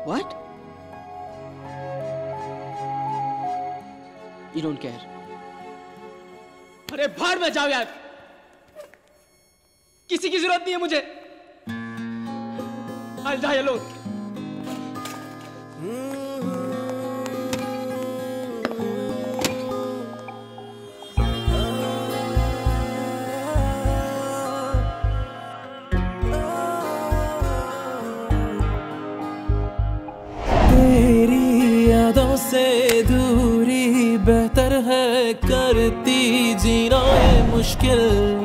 What? You don't care. अरे बाहर में जाओ यार, किसी की जरूरत नहीं है मुझे। I'll die alone. तेरी यादों से दूरी बेहतर है, करती जीना ये मुश्किल।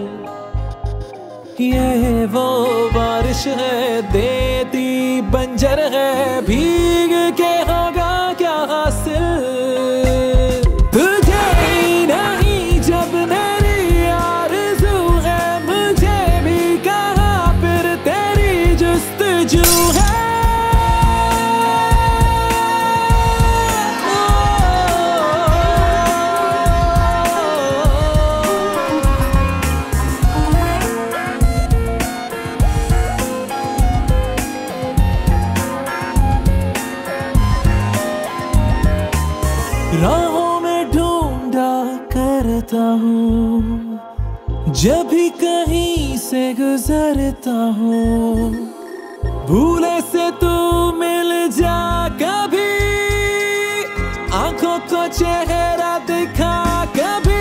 ये वो बारिश है, देती बंजर है, भीग के होगा क्या हासिल। तुझे ही नहीं जब मेरी आरज़ू है, मुझे भी कहाँ फिर तेरी जुस्तजू है। राहों में ढूंढा करता हूँ, जब भी कहीं से गुजरता हूँ। भूले से तू मिल जा कभी, आंखों को चेहरा दिखा कभी।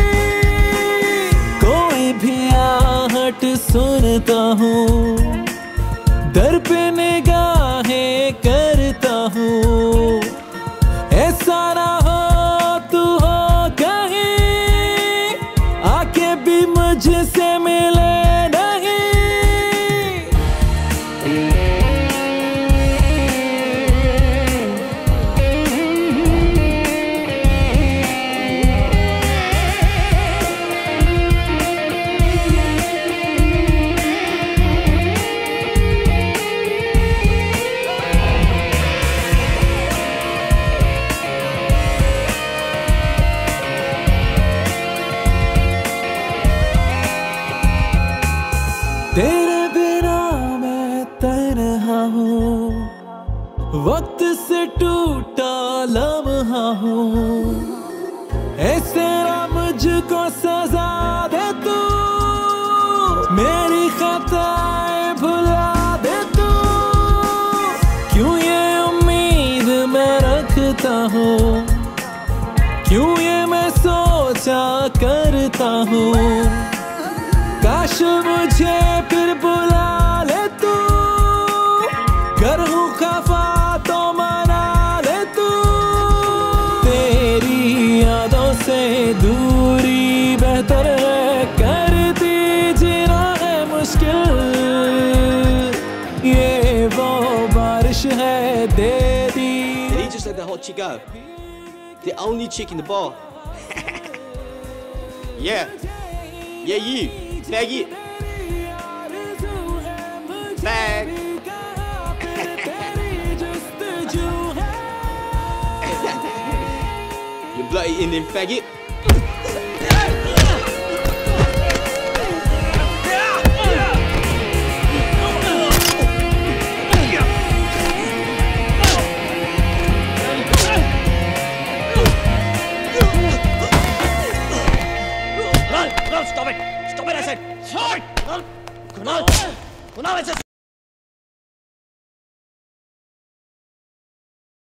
कोई भी आहट सुनता हूँ, दर पे निगाहें करता हूँ। ऐसा ना हो तू हो कहीं, आके भी मुझसे मिले नहीं। तेरे बिना मैं तन्हा हूँ, वक्त से टूटा लम्हा हूँ। ऐसे ना मुझको सजा दे तू, मेरी खताएं भुला दे तू। क्यों ये उम्मीद मैं रखता हूँ, क्यों ये मैं सोचा करता हूँ। काश मुझे फिर बुला ले तू, गर हूँ खफा तो मना ले तू। तेरी यादों से दूरी बेहतर है, करती जीना है मुश्किल। ये वो बारिश है, दे दी। Did he just let that hot chick go? The only chick in the bar. Yeah, you. Faggot. Fag. You bloody Indian faggot.